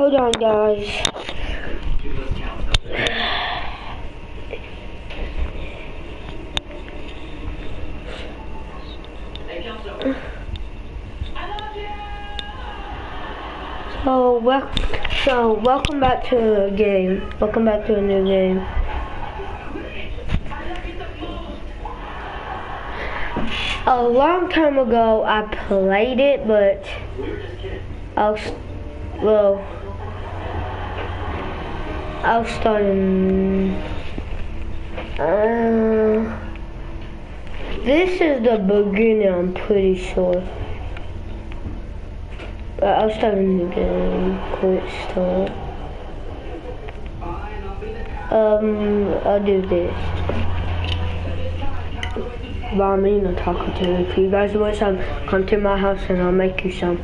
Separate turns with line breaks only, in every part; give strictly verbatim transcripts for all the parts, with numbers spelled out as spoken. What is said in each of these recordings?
Hold on, guys. So, wel so welcome back to a game. Welcome back to a new game. A long time ago, I played it, but I'll well, I'll start in. Uh, this is the beginning, I'm pretty sure. But I'll start in the game. Quick start. Um, I'll do this. Ramen or taco too. If you guys want some, come to my house and I'll make you some.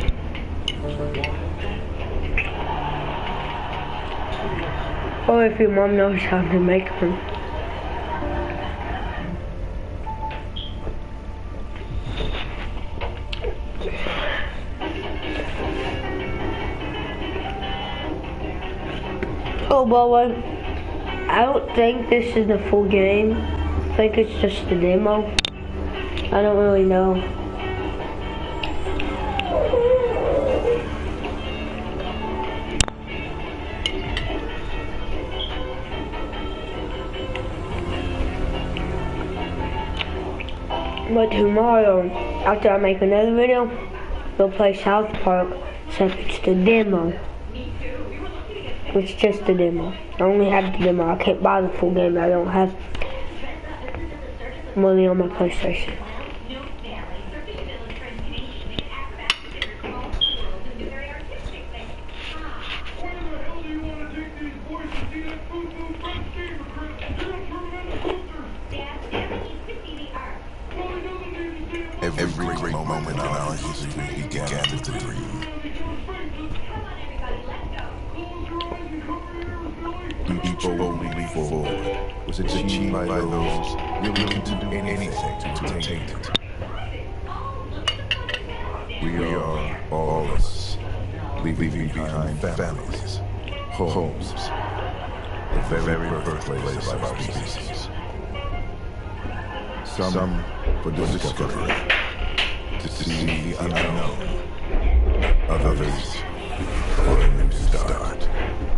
Or if your mom knows how to make them. Oh, but I don't think this is the full game. I think it's just the demo. I don't really know. But tomorrow, after I make another video, we'll play South Park, except it's the demo. It's just the demo. I only have the demo. I can't buy the full game. I don't have money on my PlayStation.
Every great moment in our history began with a dream. Each boldly forward was achieved by those willing to do anything to attain it. We are all of us, leaving behind families, homes, the very birthplace of our species. Some for discovery, to see the unknown, others for a new start.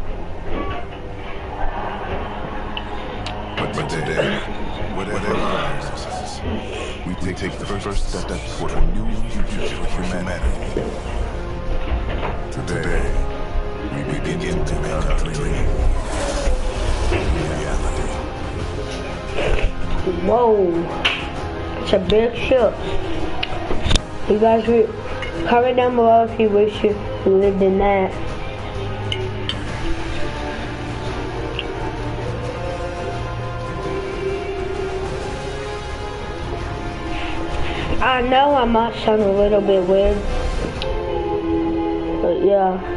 But today, whatever lies us, we take, take the first step toward a new future for humanity. Today, we begin to make our dream reality.
Whoa, it's a big ship. You guys comment down below if you wish you lived in that. I know I might sound a little bit weird, but yeah.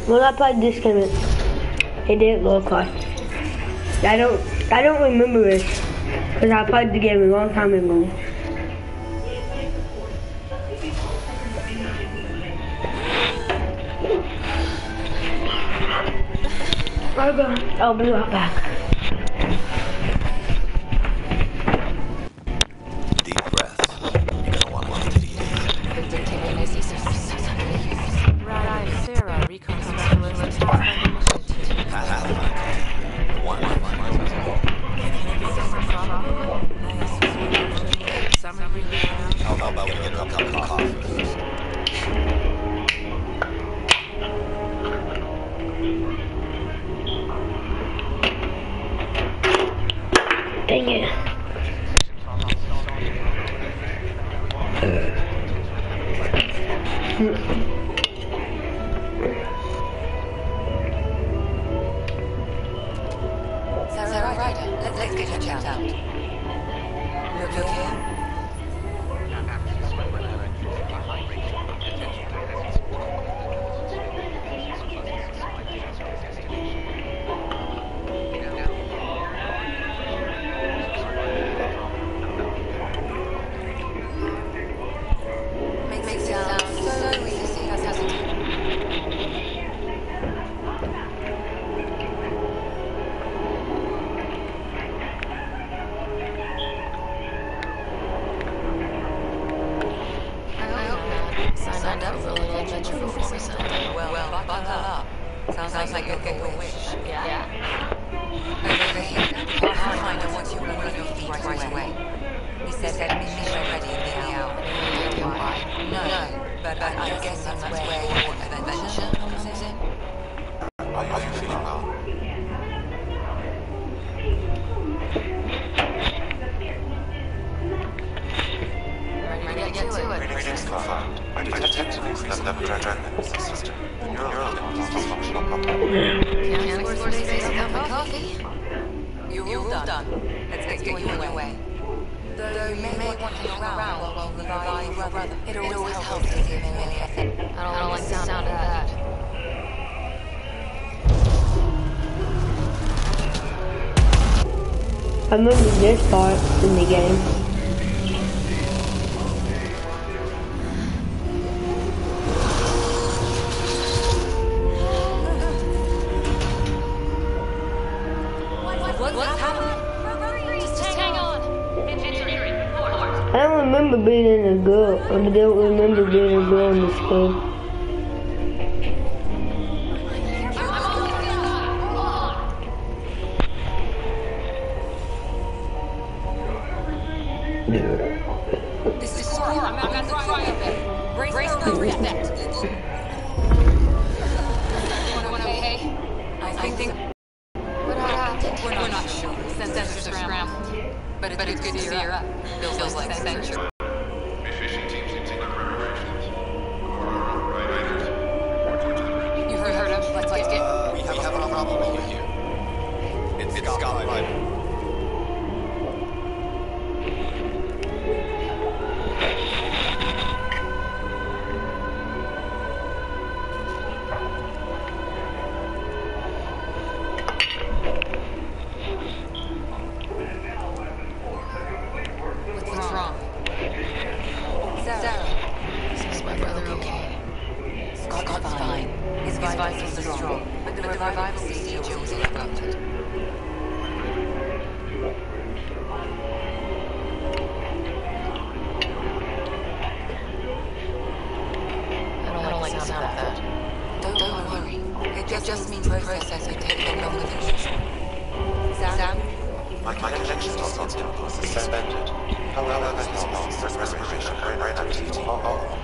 When I played this game, it, it didn't look like. I don't, I don't remember this because I played the game a long time ago. Okay, I'll be right back.
Deep breath. You're gonna want to take it easy.
Right, Sarah, recon specialist, task
One. How about we get a cup of coffee first?
Dang it.
Sarah Ryder, let's, let's get her checked out. You okay? Makes it sound so easy, doesn't it? Signed up for a little adventure for me, son. Well, well, buckle up. Sounds, Sounds like you'll get your wish. Yeah. yeah. Over here, I'll find out what you want on your feet right away. He said that mission ready in the hour. Why? No, no, but I, I guess that's where your adventure comes in.
Are you feeling well?
Ready to get to it.
Readings confirmed. I detected increased level of adrenaline system. The neural impulse is functional properly.
Can't explore space without my coffee.
You're all done. Let's get you on your way. Though you may want to hang around while we revive your brother. It always helps to see a familiar thing.
I don't, I don't like the sound of that.
I remember this part in the game. I don't remember being in a girl. I don't remember being a girl in the school.
This is Cora. I'm at the cryo bay. Brace the reset. Everyone okay? I think...
What happened?
We're not, We're not sure. Sensors are scrambled. But it's, but it's good to see you're up. Feels, Feels like century.
Mission teams in taking preparations. Riders, report to the bridge.
You heard, heard him. Let's, let's get...
Uh, we have, we have a problem over here. It's, it's Scott Ryder.
What's wrong? Sarah.
Is my brother okay?
Scott's fine. His vitals are strong, but the revival stage was interrupted.
I don't, I don't like the sound of that.
Don't, don't worry. It just, just means the process will take longer than usual. Sam?
My, my connection to Scotland was suspended. However, his pulse, respiration, brain activity, all.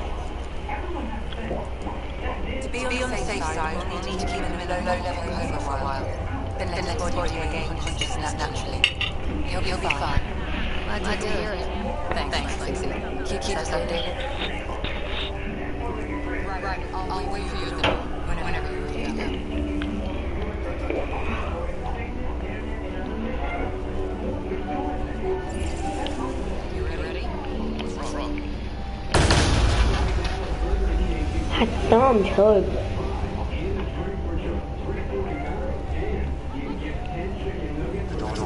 To be on the safe side, we'll need to keep him in a low-level coma for a while. Then let his body regain consciousness naturally. He'll, he'll be fine.
Glad to hear it.
Thanks, Thanks Lexi. Keep, keep us updated. Right, right. I'll, I'll wait for you at the door, whenever you're ready to go. You ready? What's wrong?
My thumb's hurt.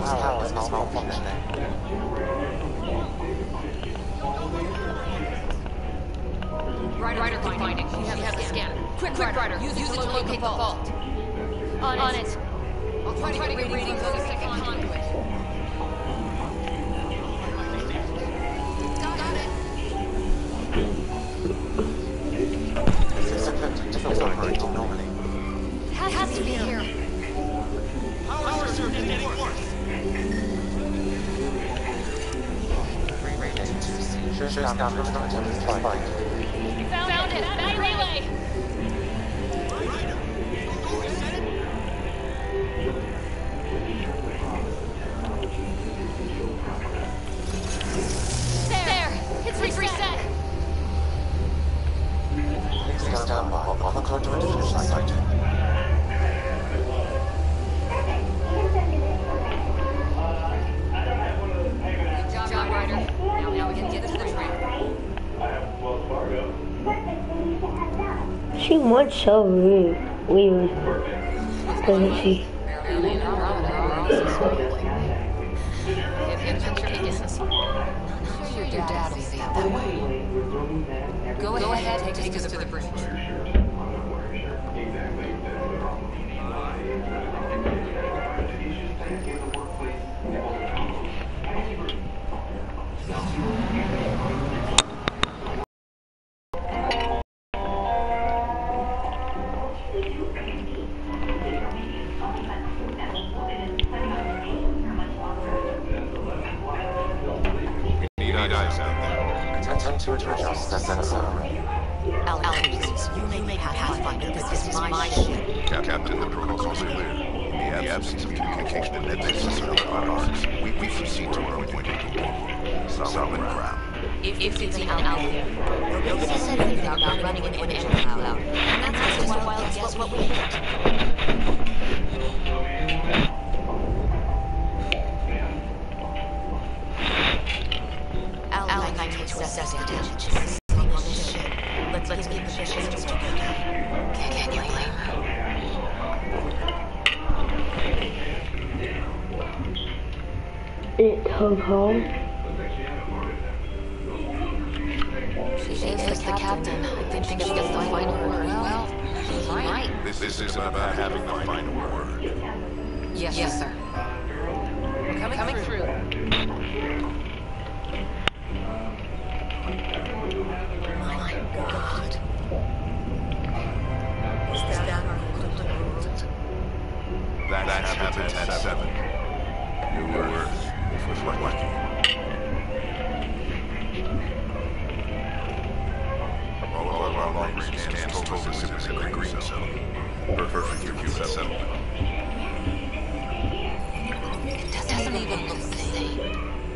power is malfunctioning.
Ryder, Ryder, finding. She has, has a scanner. Quick, quick, Ryder. Use, use it to locate the vault. On, On it. I'll try, try to get readings on the second conduit. Got it.
This equipment doesn't operate normally.
It has, has to be here.
Power surge is getting worse.
Relay to C. Shows down the attempted flight.
Found, Found it. That relay. There. It's reset.
Please stand by on the conduit finish site.
Good job, Ryder. Now, now we can get to the train.
She wants so rude. Weird. Doesn't she?
Barely an Andromeda are also smuggling. Give him some kisses. Sure your dad will see it that way.
Go, Go ahead and take us to the bridge.
Need eyes out there.
Attempt to adjust the sensor.
Al, Al, please, you may make Pathfinder. This is my ship.
Cap- Captain, the protocol's clear. In the absence of communication and necessary arms, we, we proceed to our appointed solid ground.
If, if it's an Al out there, nobody said anything about not running into an engine cloud. And that's just a wild guess what we hit. Al, Al might take excessive damage. Staying on this ship. Let's, let's keep the missions together. Can, can you blame her?
It took home.
She is the captain. I think she gets the final word. Well, she's right.
This, this is about having the final word.
Yes, yes, sir. Coming, Coming through. through.
My God. Is that our equivalent world?
That, that's Habitat seven. Your Earth was lucky. All of our long-range scans told us it was in a green zone. Perfect for human settlement.
It doesn't even look the same.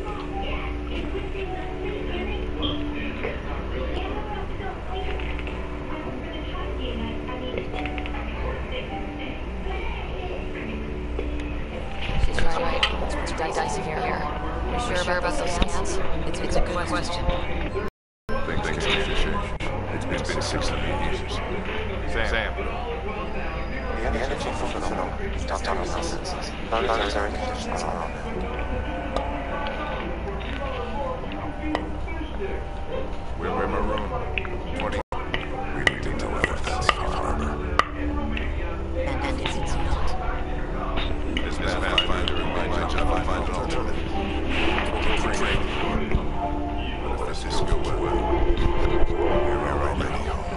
She's right. It's what's dicey here. You sure, sure about those scans? It's, it's a good question.
Things things change. It's, it's been six hundred years. Sam. Sam.
The energy from the phenomenon is down to senses. Planetary conditions around it.
We're in maroon. twenty. We need to deliver that harbor.
And, and it's not.
This Pathfinder and my job to find an alternative. We'll train for it. But if this goes well, we're already home.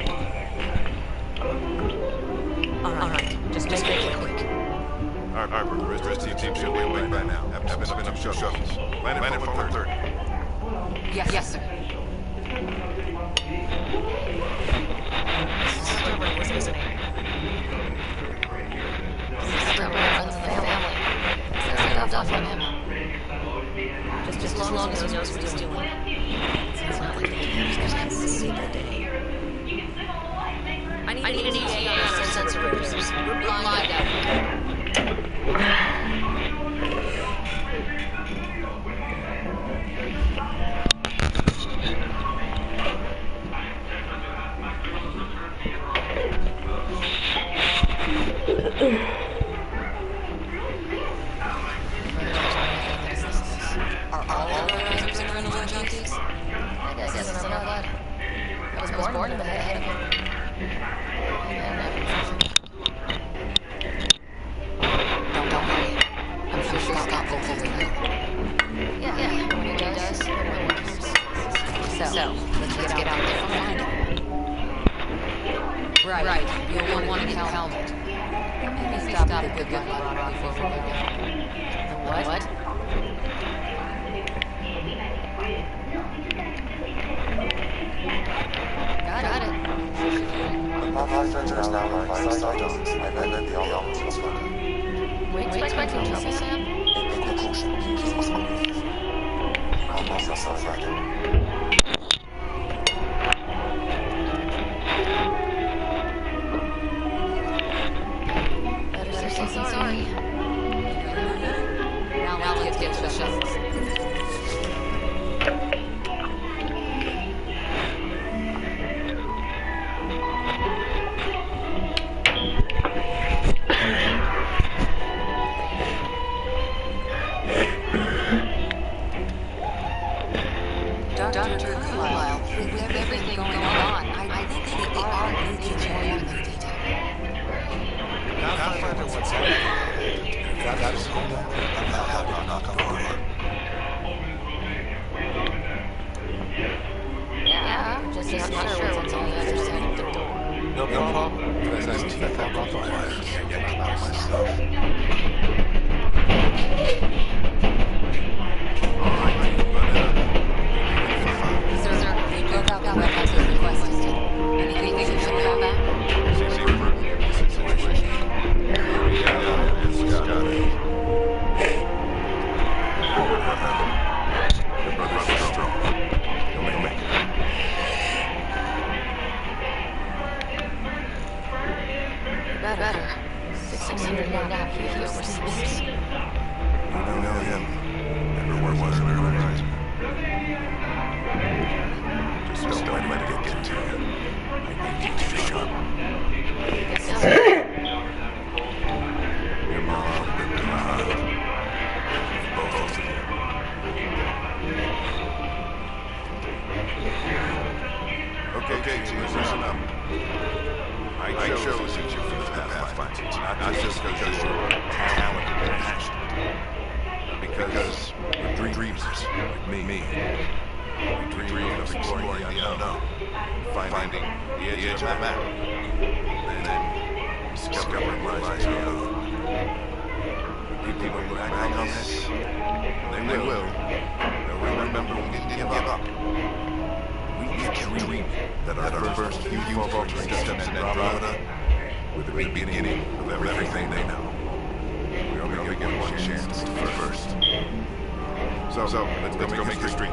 All right, just, just make it quick.
Our harbor, the rest of the team should be awake by now. Have to spin up shuttles. Planet Forward thirty.
Yes, yes, sir.
Stubborn was his name. Stubborn runs in the family. There's enough of him. Just, just as long as he knows what he's doing. It's not like the cameras can't see the day. I need, I need an E A on our sensor readers. We're blind out. was born in the head of him. Don't, don't worry. I'm sure Scott will take care of it. Yeah, yeah, when he does, everyone works. So, so let's, let's get out there and find him. Right, right. You'll want, want to get helmet. Maybe stop at the good gun rock before we go. The what? What? Got it.
My friends are now flying side dogs. I bet the elements was fun.
We expecting trouble, Sam?
Almost so frightened.
Better say something sorry. Now, now let's get to the shuttles. Doctor Carlisle, with everything going on, I think they are looking for more detail.
Now find out what's happening. That, that is going on. I'll help you knock on the door.
Yeah, just, just not sure what's on the other side of the door.
No problem. Because I need to check out the fires. I can't get out myself. All right, but, uh...
Sir, sir, we broke out what has been requested. Anything we should know about? Better. six hundred now, he overseas.
You don't know him. Never was on the horizon. Just don't let it get to you. I need you to be sharp. Your mom ripped him out. Both of you. Okay, okay, teams, listen up. I chose you for the Pathfinder, not just because you're talented and passionate, but because we're dreamers, like me. We dream of exploring the unknown, finding the edge of the map, and then discovering what lies beyond. People look back on this, they will. They'll remember we didn't give up. We dream that our first few faltering steps in Andromeda were the beginning of everything they know. We only get one chance to first. So, so let's, let's go make history.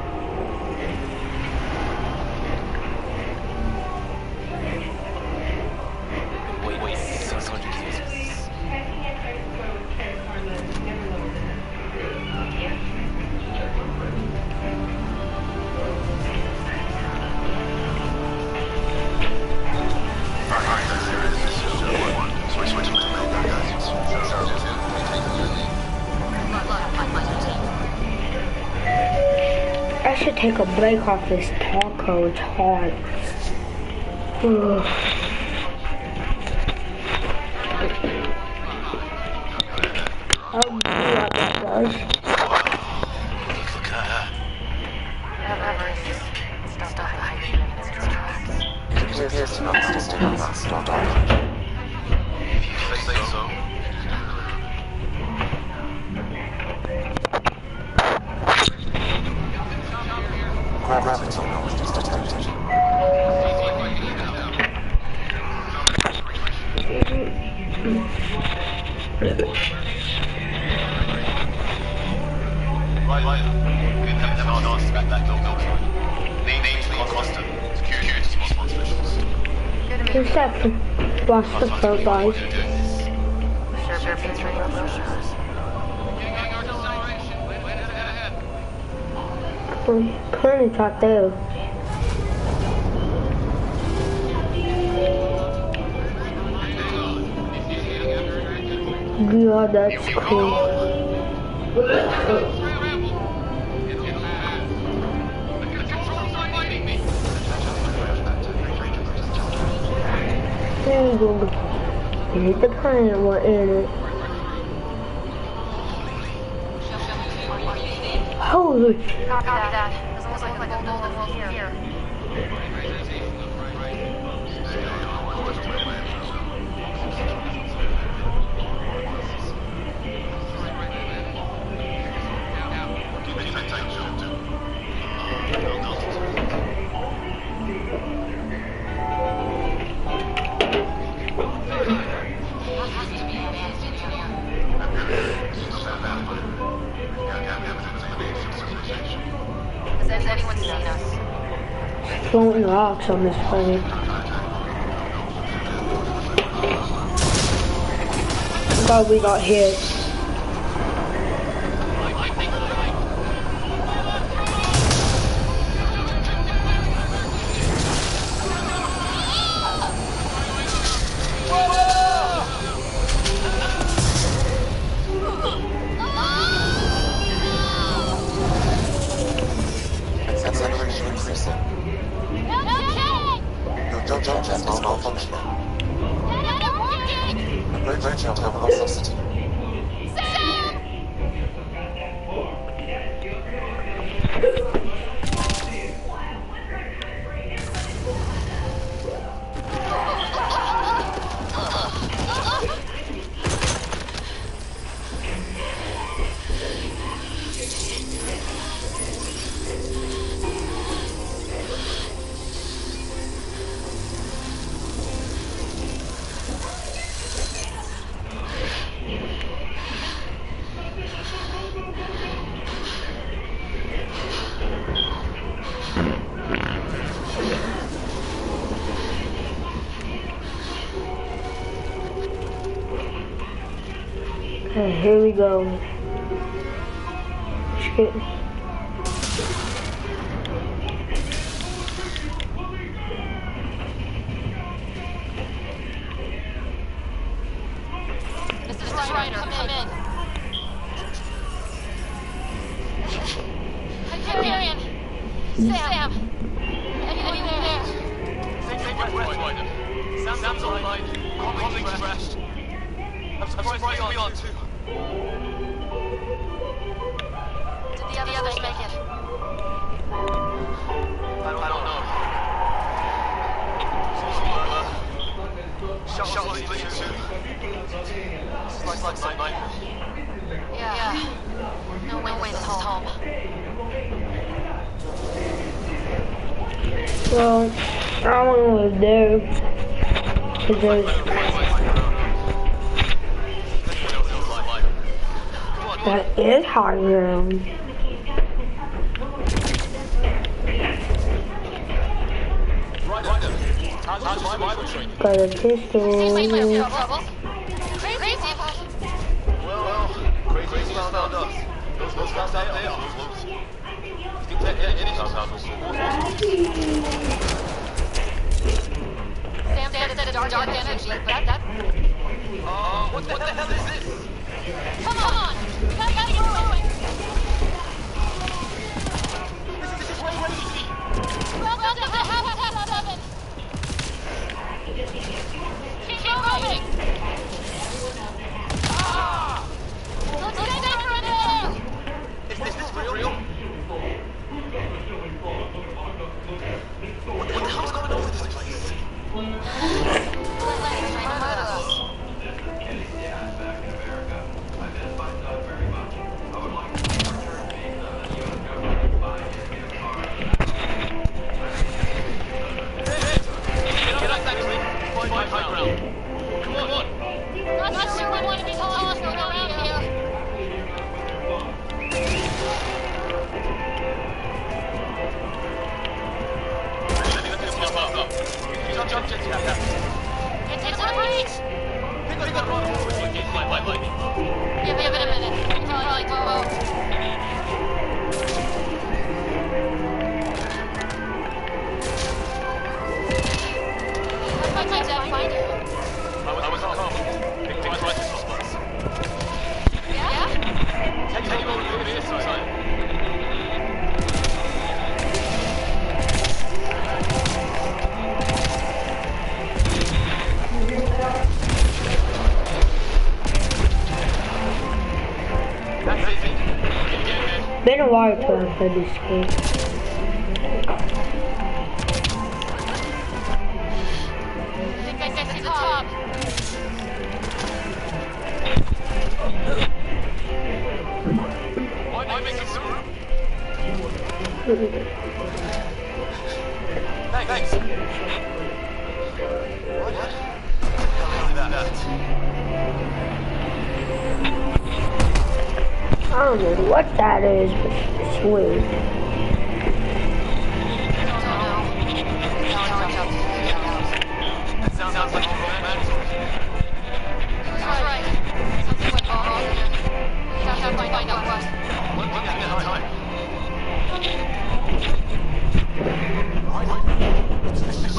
Wait, wait, six hundred years.
I should take a break off this taco, it's hard. Ugh. I'll do what that does.
Look at her.
Stop hiding in its tracks.
It appears to not still not stop. If you say so. Gravity knowledge is detected.
Right, right. Good to have an answer back that go go. Name name to Costa. Security response specialist.
Who's that? Watch the pro guys.
Sure, sure, feels right on those shows.
Um, currently not there. Yeah, that's cool. There you go. Hit the plant, we're in it. Holy.
Copy that. Looks like a golden wolf here. Has anyone seen us?
Throwing rocks on this planet. God, we got hit.
Acceleration increasing. Your jump jet is malfunctioning. Approaching terminal velocity.
Okay, here we go. Shit.
Mister Strider, come in. Hyperion! Sam! Anyone there?
Take your breath, Ryder. Sam's online. Comlink crashed. I'm surprised we are too.
Did the others make it?
I don't, I don't know. Shut shut split in two. This is like, like some nightmare.
Yeah. yeah. No way, no way this is home.
Well, I don't want to live there. Cause there's, that is high ground. Got a pistol.
Wait, wait, wait, trouble? Crazy.
Well, well, crazy found us. Those, those guys out there are close. You can take any sound.
Sam said it's dark, dark energy, but that, that...
Uh, what the, what the hell is this?
Come on! We gotta get moving!
This is crazy!
Welcome to the Habitat seven! Keep moving!
Ah!
Let's get safer in there!
Is this, this real? What the, what the hell's going on with this place?
Let's try to murder us.
Been a while till I played this game.
I think I see the top.
Why make it so rude? Thanks. What? Hell is that?
I don't know what that is, but it's weird.
That sounds, sounds like a romantic.
That's right. Something went wrong here. We have to find out what.
What? What? Get that time. What's this?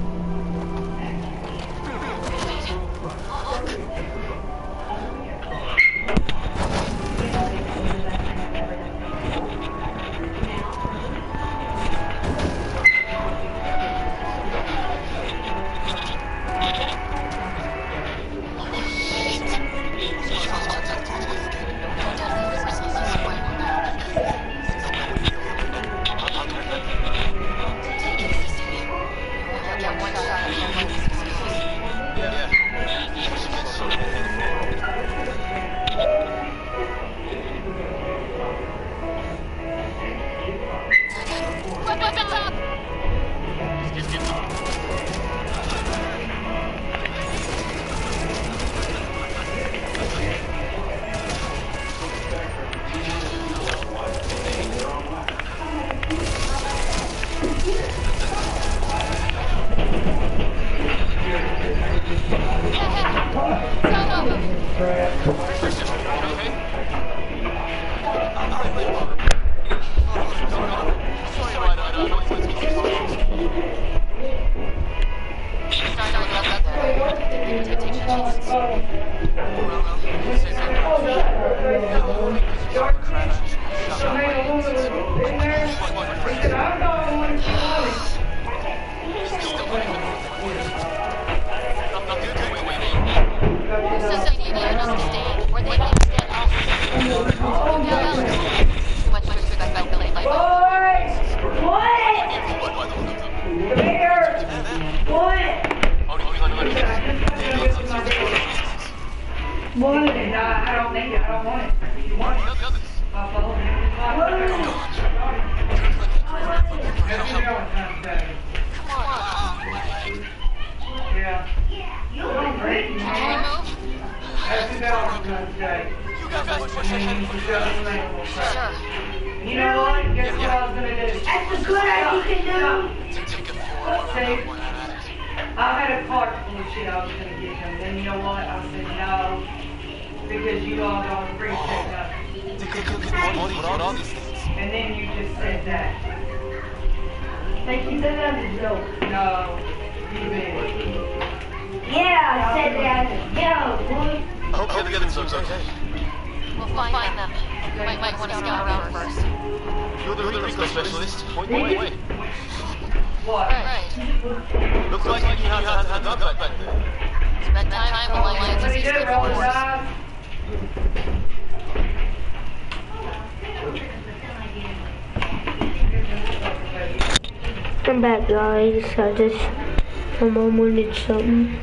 I'm back, guys. I just, my mom wanted something.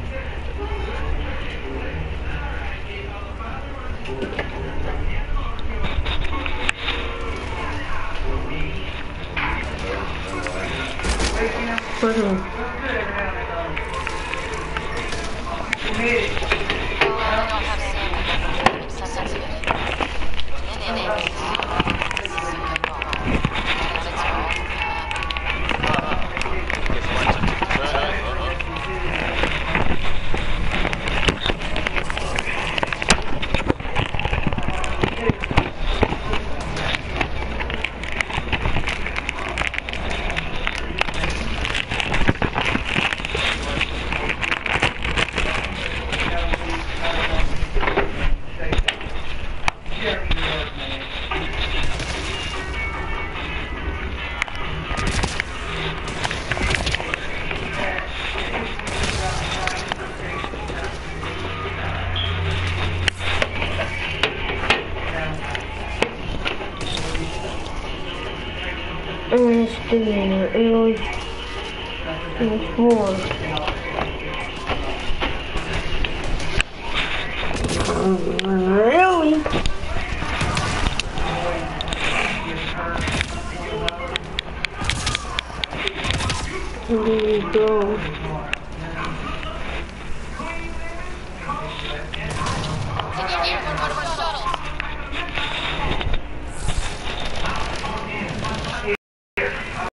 Hold on. And it's three in it, really. And it's four. Really? There we go.
Can you hear me?